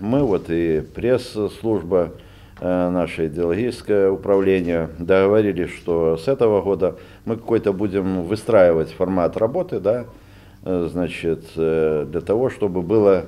Мы вот и пресс-служба, наше идеологическое управление договорились, что с этого года мы какой-то будем выстраивать формат работы, да, значит, для того, чтобы было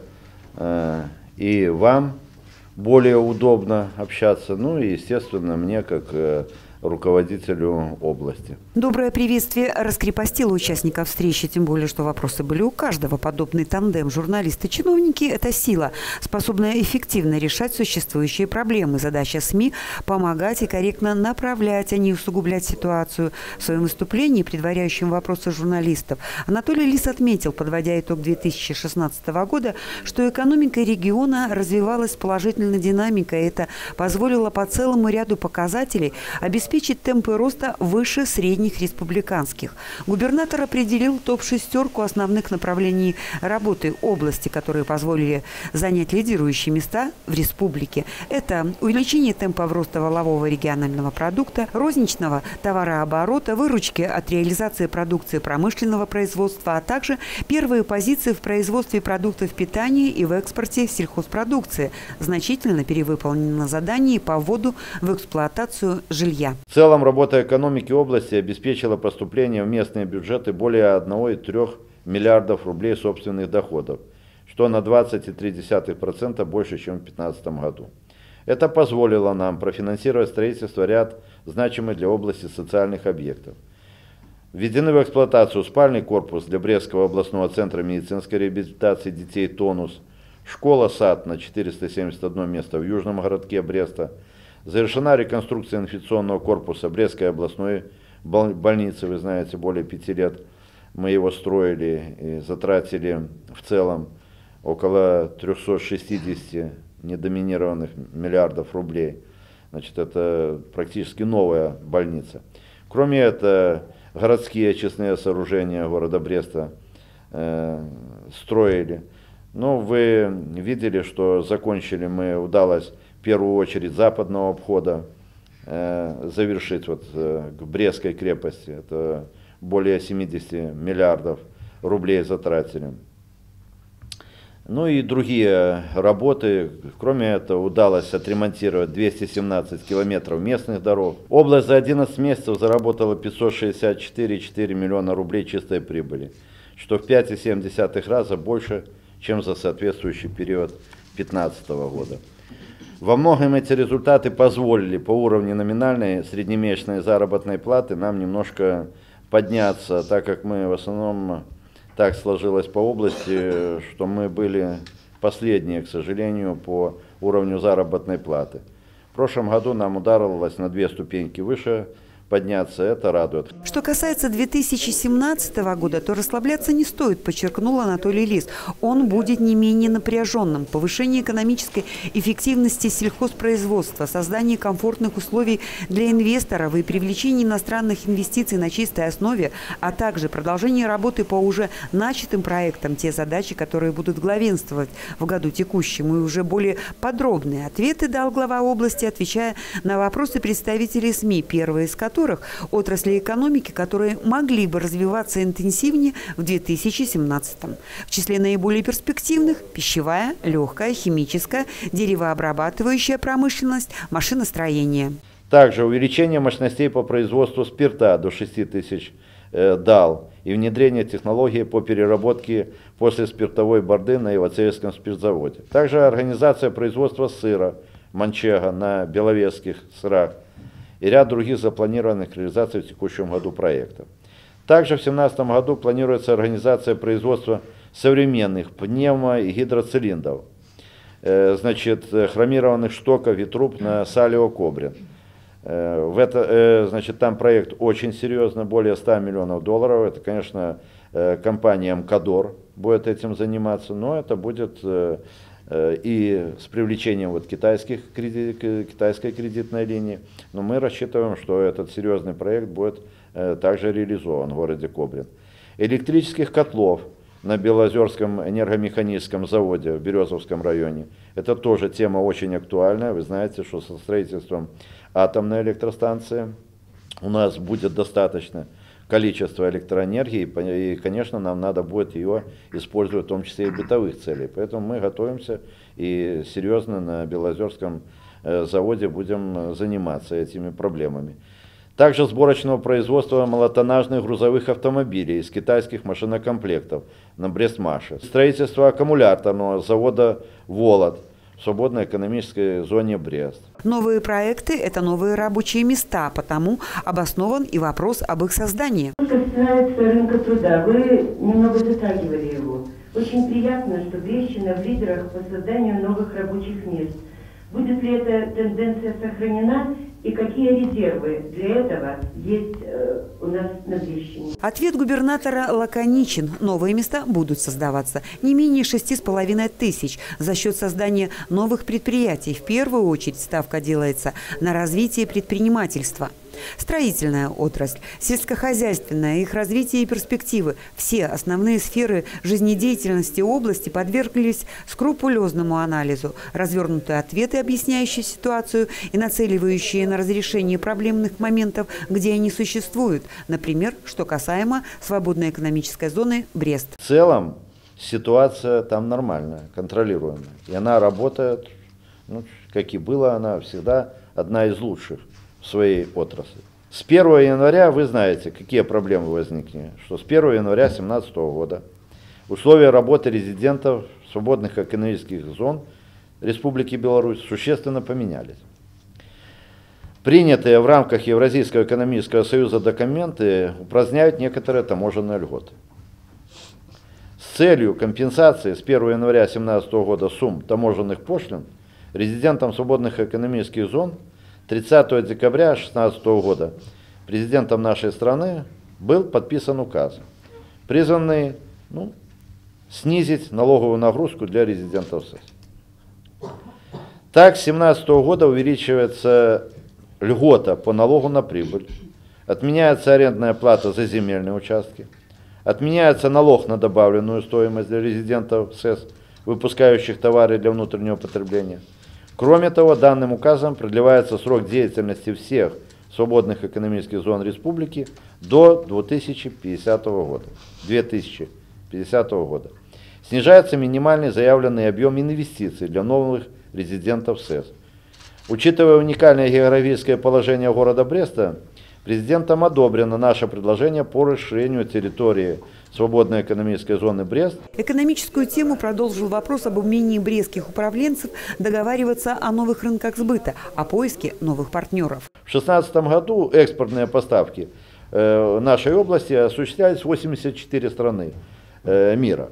и вам более удобно общаться, ну и, естественно, мне как руководителю области. Доброе приветствие раскрепостило участников встречи, тем более, что вопросы были у каждого. Подобный тандем журналисты-чиновники – это сила, способная эффективно решать существующие проблемы. Задача СМИ – помогать и корректно направлять, а не усугублять ситуацию. В своем выступлении, предваряющем вопросы журналистов, Анатолий Лис отметил, подводя итог 2016 года, что экономика региона развивалась с положительной динамикой. Это позволило по целому ряду показателей обеспечить темпы роста выше средних республиканских. Губернатор определил топ-шестерку основных направлений работы области, которые позволили занять лидирующие места в республике. Это увеличение темпов роста валового регионального продукта, розничного товарооборота, выручки от реализации продукции промышленного производства, а также первые позиции в производстве продуктов питания и в экспорте сельхозпродукции. Значительно перевыполнено задание по вводу в эксплуатацию жилья. В целом, работа экономики области обеспечила поступление в местные бюджеты более 1,3 миллиардов рублей собственных доходов, что на 20,3% больше, чем в 2015 году. Это позволило нам профинансировать строительство ряд значимых для области социальных объектов. Введены в эксплуатацию спальный корпус для Брестского областного центра медицинской реабилитации детей «Тонус», школа-сад на 471 место в южном городке Бреста. Завершена реконструкция инфекционного корпуса Брестской областной больницы. Вы знаете, более 5 лет мы его строили и затратили в целом около 360 недоминированных миллиардов рублей. Значит, это практически новая больница. Кроме этого, городские очистные сооружения города Бреста строили. Но вы видели, что закончили мы, удалось в первую очередь западного обхода завершить вот к Брестской крепости. Это более 70 миллиардов рублей затратили. Ну и другие работы. Кроме этого, удалось отремонтировать 217 километров местных дорог. Область за 11 месяцев заработала 564,4 миллиона рублей чистой прибыли, что в 5,7 раза больше, чем за соответствующий период 2015 года. Во многом эти результаты позволили по уровню номинальной среднемесячной заработной платы нам немножко подняться, так как мы в основном, так сложилось по области, что мы были последние, к сожалению, по уровню заработной платы. В прошлом году нам удалось на 2 ступеньки выше подняться, это радует. Что касается 2017 года, то расслабляться не стоит, подчеркнул Анатолий Лис. Он будет не менее напряженным. Повышение экономической эффективности сельхозпроизводства, создание комфортных условий для инвесторов и привлечение иностранных инвестиций на чистой основе, а также продолжение работы по уже начатым проектам, те задачи, которые будут главенствовать в году текущем, и уже более подробные ответы дал глава области, отвечая на вопросы представителей СМИ, первые из которых отрасли экономики, которые могли бы развиваться интенсивнее в 2017-м. В числе наиболее перспективных – пищевая, легкая, химическая, деревообрабатывающая промышленность, машиностроение. Также увеличение мощностей по производству спирта до 6 тысяч дал и внедрение технологий по переработке после спиртовой борды на Ивацеевском спиртзаводе. Также организация производства сыра манчега на Беловежских сырах и ряд других запланированных реализаций в текущем году проектов. Также в 2017 году планируется организация производства современных пневмо- и гидроцилиндров, значит, хромированных штоков и труб на Салево-Кобрин. Значит, там проект очень серьезный, более 100 миллионов долларов. Это, конечно, компания МКАДОР будет этим заниматься, но это будет и с привлечением вот китайской кредитной линии. Но мы рассчитываем, что этот серьезный проект будет также реализован в городе Кобрин. Электрических котлов на Белозерском энергомеханическом заводе в Березовском районе. Это тоже тема очень актуальная. Вы знаете, что со строительством атомной электростанции у нас будет достаточно количество электроэнергии, и, конечно, нам надо будет ее использовать в том числе и в бытовых целях. Поэтому мы готовимся и серьезно на Белозерском заводе будем заниматься этими проблемами. Также сборочного производства малотоннажных грузовых автомобилей из китайских машинокомплектов на Брестмаше. Строительство аккумуляторного завода «Волод» в свободной экономической зоне Брест. Новые проекты – это новые рабочие места, потому обоснован и вопрос об их создании. Что касается рынка труда, вы немного затрагивали его. Очень приятно, что Брестщина в лидерах по созданию новых рабочих мест. Будет ли эта тенденция сохранена и какие резервы для этого есть у нас на Брестщине? Ответ губернатора лаконичен. Новые места будут создаваться не менее 6,5 тысяч за счет создания новых предприятий. В первую очередь ставка делается на развитие предпринимательства. Строительная отрасль, сельскохозяйственная, их развитие и перспективы – все основные сферы жизнедеятельности области подверглись скрупулезному анализу. Развернутые ответы, объясняющие ситуацию и нацеливающие на разрешение проблемных моментов, где они существуют. Например, что касаемо свободной экономической зоны Брест. В целом ситуация там нормальная, контролируемая. И она работает, как и была, она всегда одна из лучших в своей отрасли. С 1 января вы знаете, какие проблемы возникли. Что с 1 января 2017 года условия работы резидентов свободных экономических зон Республики Беларусь существенно поменялись. Принятые в рамках Евразийского экономического союза документы упраздняют некоторые таможенные льготы. С целью компенсации с 1 января 2017 года сумм таможенных пошлин резидентам свободных экономических зон 30 декабря 2016 года президентом нашей страны был подписан указ, призванный снизить налоговую нагрузку для резидентов СЭС. Так, с 2017 года увеличивается льгота по налогу на прибыль, отменяется арендная плата за земельные участки, отменяется налог на добавленную стоимость для резидентов СЭС, выпускающих товары для внутреннего потребления. Кроме того, данным указом продлевается срок деятельности всех свободных экономических зон республики до 2050 года. Снижается минимальный заявленный объем инвестиций для новых резидентов СЭС. Учитывая уникальное географическое положение города Бреста, президентом одобрено наше предложение по расширению территории свободной экономической зоны Брест. Экономическую тему продолжил вопрос об умении брестских управленцев договариваться о новых рынках сбыта, о поиске новых партнеров. В 2016 году экспортные поставки нашей области осуществлялись в 84 страны мира.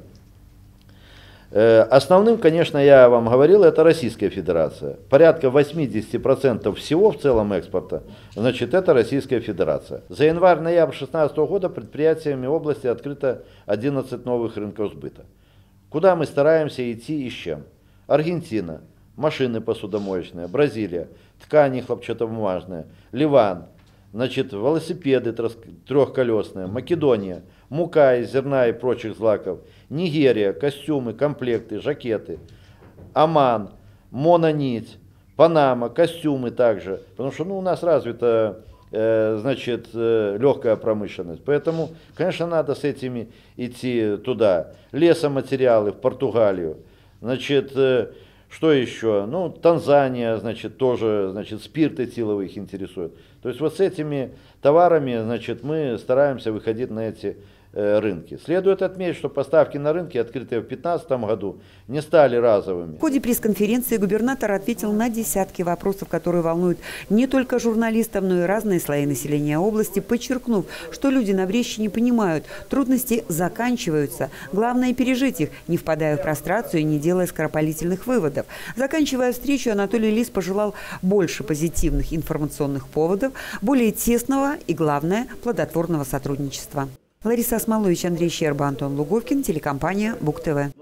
Основным, конечно, я вам говорил, это Российская Федерация. Порядка 80% всего в целом экспорта, это Российская Федерация. За январь-ноябрь 2016 года предприятиями области открыто 11 новых рынков сбыта. Куда мы стараемся идти и с чем? Аргентина, машины посудомоечные, Бразилия, ткани хлопчатобумажные, Ливан, велосипеды трехколесные, Македония, мука из зерна и прочих злаков, Нигерия, костюмы, комплекты, жакеты, Оман, мононить, Панама, костюмы также, потому что у нас развита легкая промышленность, поэтому, конечно, надо с этими идти туда. Лесоматериалы в Португалию, что еще? Танзания, тоже, спирт этиловый их интересует. То есть вот с этими товарами, мы стараемся выходить на эти рынки. Следует отметить, что поставки на рынки, открытые в 2015 году, не стали разовыми. В ходе пресс-конференции губернатор ответил на десятки вопросов, которые волнуют не только журналистов, но и разные слои населения области, подчеркнув, что люди на Брестщине понимают, трудности заканчиваются. Главное – пережить их, не впадая в прострацию и не делая скоропалительных выводов. Заканчивая встречу, Анатолий Лис пожелал больше позитивных информационных поводов, более тесного и, главное, плодотворного сотрудничества. Лариса Осмолович, Андрей Щерба, Антон Луговкин, телекомпания БугТV.